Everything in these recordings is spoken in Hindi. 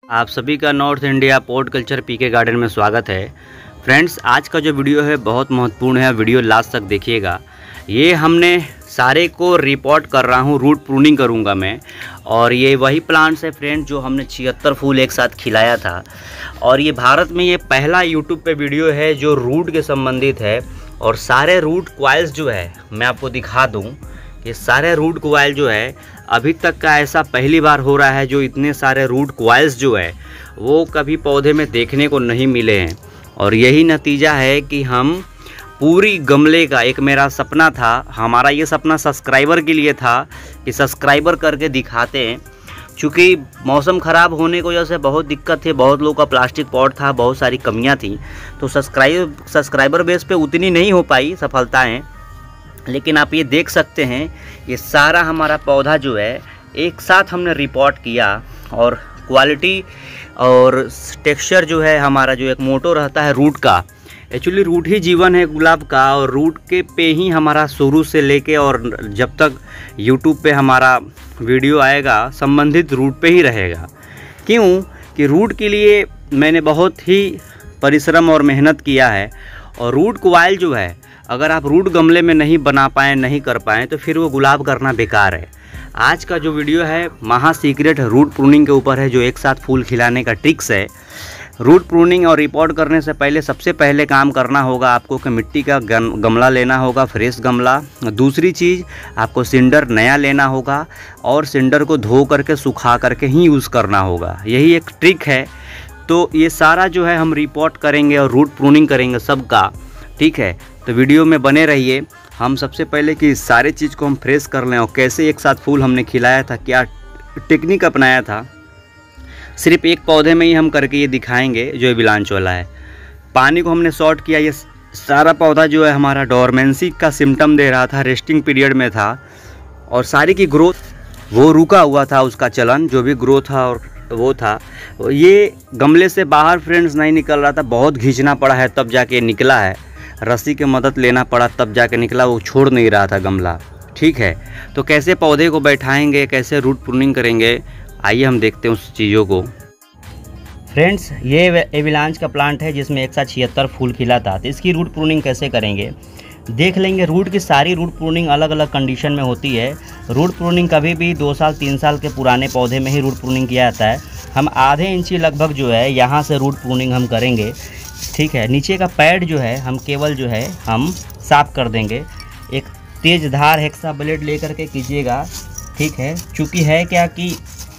आप सभी का north India pot culture PK garden में स्वागत है। फ्रेंड्स, आज का जो वीडियो है बहुत महत्वपूर्ण है, वीडियो लास्ट तक देखिएगा। ये हमने सारे को रिपोर्ट कर रहा हूँ, रूट प्रूनिंग करूँगा मैं। और ये वही प्लांट्स है फ्रेंड्स जो हमने 76 फूल एक साथ खिलाया था। और ये भारत में ये पहला यूट्यूब पे वीडियो है जो रूट के संबंधित है। और सारे रूट क्वाइल्स जो है मैं आपको दिखा दूँ, ये सारे रूट क्वाइल जो है अभी तक का ऐसा पहली बार हो रहा है जो इतने सारे रूट क्वाइल्स जो है वो कभी पौधे में देखने को नहीं मिले हैं। और यही नतीजा है कि हम पूरी गमले का, एक मेरा सपना था, हमारा ये सपना सब्सक्राइबर के लिए था कि सब्सक्राइबर करके दिखाते हैं। चूँकि मौसम ख़राब होने की वजह से बहुत दिक्कत थी, बहुत लोगों का प्लास्टिक पॉट था, बहुत सारी कमियां थी, तो सब्सक्राइबर बेस पे उतनी नहीं हो पाई सफलताएँ। लेकिन आप ये देख सकते हैं ये सारा हमारा पौधा जो है एक साथ हमने रिपोर्ट किया। और क्वालिटी और टेक्सचर जो है हमारा, जो एक मोटो रहता है रूट का, एक्चुअली रूट ही जीवन है गुलाब का। और रूट के पे ही हमारा शुरू से लेके और जब तक यूट्यूब पे हमारा वीडियो आएगा संबंधित रूट पे ही रहेगा। क्यों कि रूट के लिए मैंने बहुत ही परिश्रम और मेहनत किया है। और रूट क्वाइल जो है अगर आप रूट गमले में नहीं बना पाएँ, नहीं कर पाएँ, तो फिर वो गुलाब करना बेकार है। आज का जो वीडियो है महा सीक्रेट रूट प्रूनिंग के ऊपर है, जो एक साथ फूल खिलाने का ट्रिक्स है। रूट प्रूनिंग और रिपोर्ट करने से पहले सबसे पहले काम करना होगा आपको कि मिट्टी का गमला लेना होगा, फ्रेश गमला। दूसरी चीज़, आपको सिंडर नया लेना होगा और सिंडर को धो करके सुखा करके ही यूज़ करना होगा। यही एक ट्रिक है। तो ये सारा जो है हम रिपोर्ट करेंगे और रूट प्रूनिंग करेंगे सबका, ठीक है। तो वीडियो में बने रहिए। हम सबसे पहले कि सारे चीज़ को हम फ्रेश कर लें और कैसे एक साथ फूल हमने खिलाया था, क्या टेक्निक अपनाया था, सिर्फ एक पौधे में ही हम करके ये दिखाएंगे जो ये बिलांच वाला है। पानी को हमने शॉर्ट किया। ये सारा पौधा जो है हमारा डोरमेंसी का सिम्टम दे रहा था, रेस्टिंग पीरियड में था। और सारी की ग्रोथ वो रुका हुआ था, उसका चलन जो भी ग्रोथ था और वो था, ये गमले से बाहर फ्रेंड्स नहीं निकल रहा था। बहुत खींचना पड़ा है तब जाके निकला है, रस्सी की मदद लेना पड़ा तब जाके निकला, वो छोड़ नहीं रहा था गमला, ठीक है। तो कैसे पौधे को बैठाएंगे, कैसे रूट प्रूनिंग करेंगे, आइए हम देखते हैं उस चीज़ों को। फ्रेंड्स, ये एविलांच का प्लांट है जिसमें एक साथ 76 फूल खिला था। तो इसकी रूट प्रूनिंग कैसे करेंगे देख लेंगे। रूट की सारी रूट प्रूनिंग अलग अलग कंडीशन में होती है। रूट प्रूनिंग कभी भी 2 साल 3 साल के पुराने पौधे में ही रूट प्रूनिंग किया जाता है। हम आधे इंची लगभग जो है यहाँ से रूट प्रूनिंग हम करेंगे, ठीक है। नीचे का पैड जो है हम केवल जो है हम साफ़ कर देंगे। एक तेज़ धार हेक्सा ब्लेड लेकर के कीजिएगा, ठीक है। चूँकि है क्या कि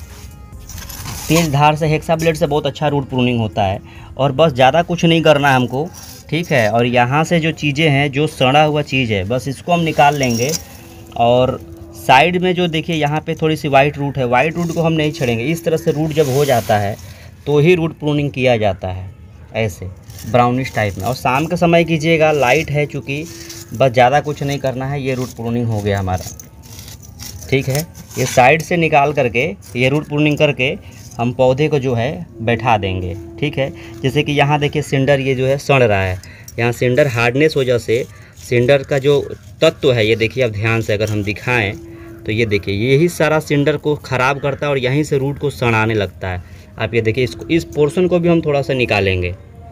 तेज़ धार से हेक्सा ब्लेड से बहुत अच्छा रूट प्रूनिंग होता है। और बस ज़्यादा कुछ नहीं करना है हमको, ठीक है। और यहाँ से जो चीज़ें हैं, जो सड़ा हुआ चीज़ है, बस इसको हम निकाल लेंगे। और साइड में जो देखिए यहाँ पे थोड़ी सी वाइट रूट है, वाइट रूट को हम नहीं छेड़ेंगे। इस तरह से रूट जब हो जाता है तो ही रूट प्रूनिंग किया जाता है, ऐसे ब्राउनिश टाइप में। और शाम के समय कीजिएगा, लाइट है चूँकि, बस ज़्यादा कुछ नहीं करना है। ये रूट प्रूनिंग हो गया हमारा, ठीक है। ये साइड से निकाल करके ये रूट प्रूनिंग करके हम पौधे को जो है बैठा देंगे, ठीक है। जैसे कि यहाँ देखिए सिंडर ये जो है सड़ रहा है, यहाँ सिंडर हार्डनेस वजह से सिंडर का जो तत्व है, ये देखिए अब ध्यान से अगर हम दिखाएं तो ये देखिए यही सारा सिंडर को ख़राब करता है और यहीं से रूट को सड़ाने लगता है। आप ये देखिए, इसको, इस पोर्शन को भी हम थोड़ा सा निकालेंगे।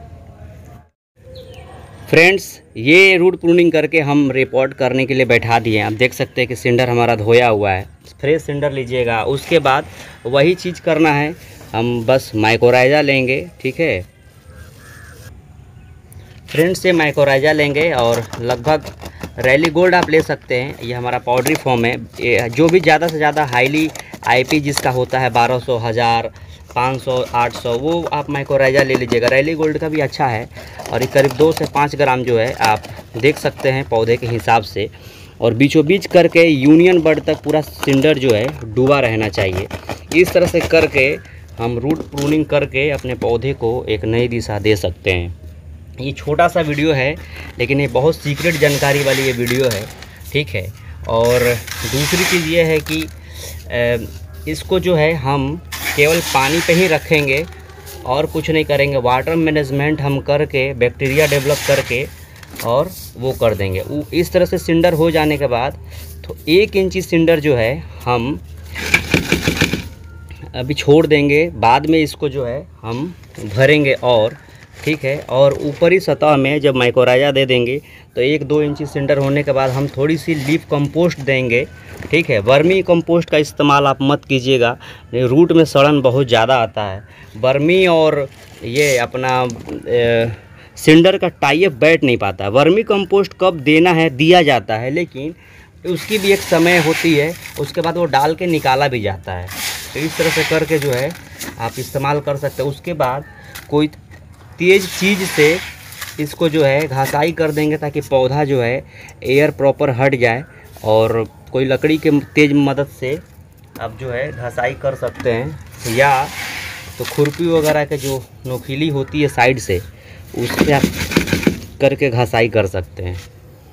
फ्रेंड्स, ये रूट प्रूनिंग करके हम रिपोर्ट करने के लिए बैठा दिए। आप देख सकते हैं कि सिंडर हमारा धोया हुआ है। फ्रेश सिंडर लीजिएगा। उसके बाद वही चीज़ करना है, हम बस माइकोराइजा लेंगे, ठीक है फ्रेंड्स। ये माइकोराइजा लेंगे और लगभग रैली गोल्ड आप ले सकते हैं, ये हमारा पाउडरी फॉर्म है। जो भी ज़्यादा से ज़्यादा हाईली आईपी जिसका होता है 1200, 1000, 500, 800, वो आप माइकोराइजा ले लीजिएगा। रैली गोल्ड का भी अच्छा है। और ये करीब 2 से 5 ग्राम जो है आप देख सकते हैं पौधे के हिसाब से। और बीचों बीच करके यूनियन बड तक पूरा सिंडर जो है डूबा रहना चाहिए। इस तरह से करके हम रूट प्रूनिंग करके अपने पौधे को एक नई दिशा दे सकते हैं। ये छोटा सा वीडियो है लेकिन ये बहुत सीक्रेट जानकारी वाली ये वीडियो है, ठीक है। और दूसरी चीज़ ये है कि इसको जो है हम केवल पानी पे ही रखेंगे और कुछ नहीं करेंगे। वाटर मैनेजमेंट हम करके, बैक्टीरिया डेवलप करके और वो कर देंगे। इस तरह से सिंडर हो जाने के बाद तो 1 इंची सिंडर जो है हम अभी छोड़ देंगे, बाद में इसको जो है हम भरेंगे और ठीक है। और ऊपरी सतह में जब माइकोराइजा दे देंगे तो 1-2 इंची सेंटर होने के बाद हम थोड़ी सी लीफ कंपोस्ट देंगे, ठीक है। वर्मी कंपोस्ट का इस्तेमाल आप मत कीजिएगा, रूट में सड़न बहुत ज़्यादा आता है। वर्मी और ये अपना सिंडर का टाई अप बैठ नहीं पाता। वर्मी कंपोस्ट कब देना है दिया जाता है, लेकिन उसकी भी एक समय होती है, उसके बाद वो डाल के निकाला भी जाता है। तो इस तरह से करके जो है आप इस्तेमाल कर सकते हैं। उसके बाद कोई तेज़ चीज़ से इसको जो है घासाई कर देंगे ताकि पौधा जो है एयर प्रॉपर हट जाए, और कोई लकड़ी के तेज़ मदद से आप जो है घासाई कर सकते हैं, या तो खुरपी वगैरह के जो नोकीली होती है साइड से उससे आप करके घासाई कर सकते हैं।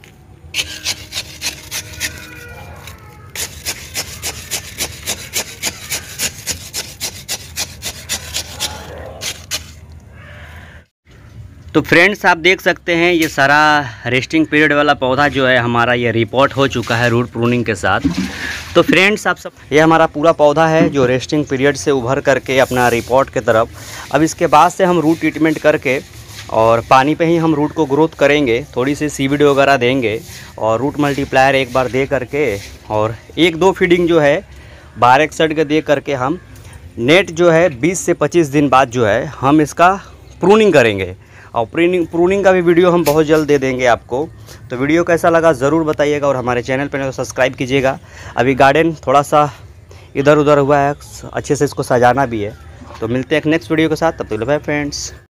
तो फ्रेंड्स आप देख सकते हैं ये सारा रेस्टिंग पीरियड वाला पौधा जो है हमारा ये रिपोर्ट हो चुका है रूट प्रूनिंग के साथ। तो फ्रेंड्स आप सब, ये हमारा पूरा पौधा है जो रेस्टिंग पीरियड से उभर करके अपना रिपोर्ट के तरफ, अब इसके बाद से हम रूट ट्रीटमेंट करके और पानी पे ही हम रूट को ग्रोथ करेंगे, थोड़ी सी सीवीड वगैरह देंगे और रूट मल्टीप्लायर एक बार दे करके और 1-2 फीडिंग जो है 1261 के दे करके हम नेट जो है 20 से 25 दिन बाद जो है हम इसका प्रूनिंग करेंगे। और प्रूनिंग का भी वीडियो हम बहुत जल्द दे देंगे आपको। तो वीडियो कैसा लगा ज़रूर बताइएगा और हमारे चैनल पर तो सब्सक्राइब कीजिएगा। अभी गार्डन थोड़ा सा इधर उधर हुआ है, अच्छे से इसको सजाना भी है। तो मिलते हैं एक नेक्स्ट वीडियो के साथ, तब तक बाय फ्रेंड्स।